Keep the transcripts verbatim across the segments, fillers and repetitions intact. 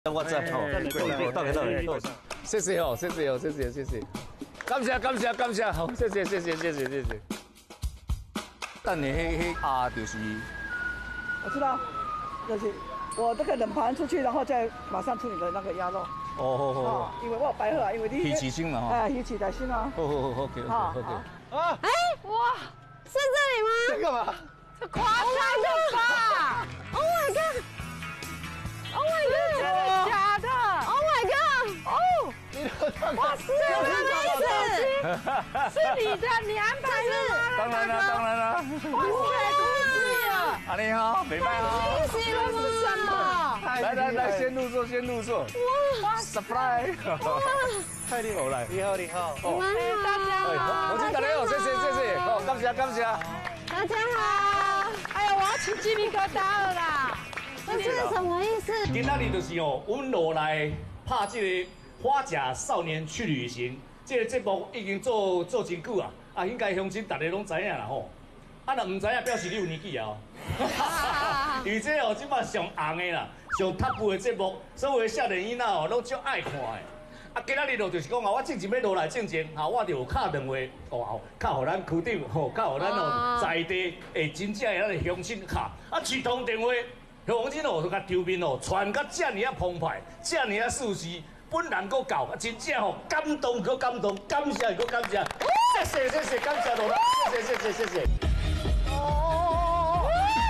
我知哦，到给到给，谢谢哦，谢谢哦，谢谢谢谢，感谢感谢感谢，好，谢谢谢谢谢谢谢谢。但你迄迄鸭就是， 我知道，就是我这个冷盘出去，然后再马上出你的那个鸭肉。哦好好，因为我有白鹤啊，因为你鱼起心嘛哈。哎， 鱼起在心啊。好好好，OK OK OK。 啊！哎，哇，是这里吗？ 这干嘛？ 这夸张了吧 ！Oh my god！ Oh my god！ 真的假的 ？Oh my god！ 哦，哇塞，什么意思？是你的，你安排的吗？ 当然了，当然了。 哇塞，恭喜了！ 啊，你好，美拜好。 惊喜了吗？是什么？ 来来来，先入座，先入座。哇 ！Surprise！ 太厉害了！你好，你好。 哦，大家好。 我请大家好，谢谢谢谢，好，感谢感谢。 大家好。哎呀，我要起鸡皮疙瘩了啦！ 这是什么意思？ 今仔日就是哦，阮落来拍这个《花甲少年去旅行》这个节目已经做做真久啊，啊，应该乡亲大家拢知影啦吼。啊，若唔知影，表示你有年纪啊。而且哦，即摆上红的啦，上 top 的节目，所有的少年囡仔哦，拢足爱看的。啊，今仔日哦，就是讲啊，我正正要落来正正，哈，我就敲电话哦，敲互咱区长吼，敲互咱哦在地诶真正的咱的乡亲敲，啊，一通电话。 乡亲哦，甲场面哦，传甲遮尔啊澎湃，遮尔啊舒适，本人搁够，真正吼感动搁感动，感谢搁感谢，谢谢谢谢，感谢罗拉，谢谢谢谢谢谢。哦！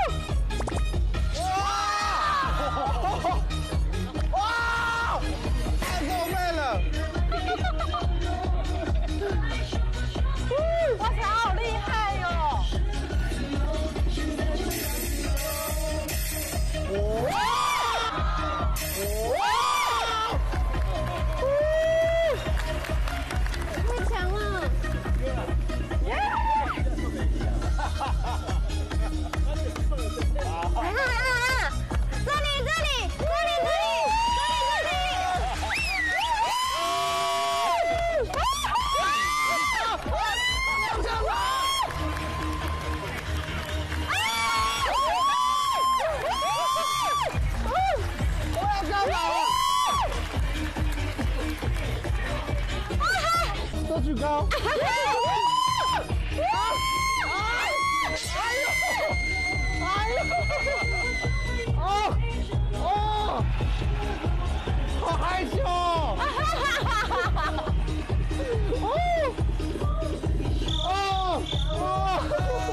哇！哇！太够味了！ 哇塞，好厉害哟！ 哇！哇！ 太强了！耶！哈哈哈！啊！这里这里这里这里这里这里！ 多举高！哎呦！哎呦！哦哦！好害羞！哦哦哦！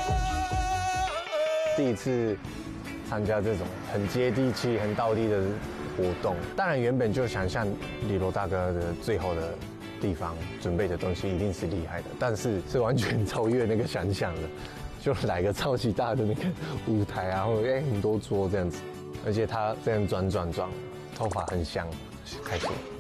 第一次参加这种很接地气、很道地的活动，当然原本就想象李罗大哥的最后的。 地方准备的东西一定是厉害的，但是是完全超越那个想象的，就来个超级大的那个舞台啊，然后哎很多桌这样子，而且他这样转转转，头发很香，开心。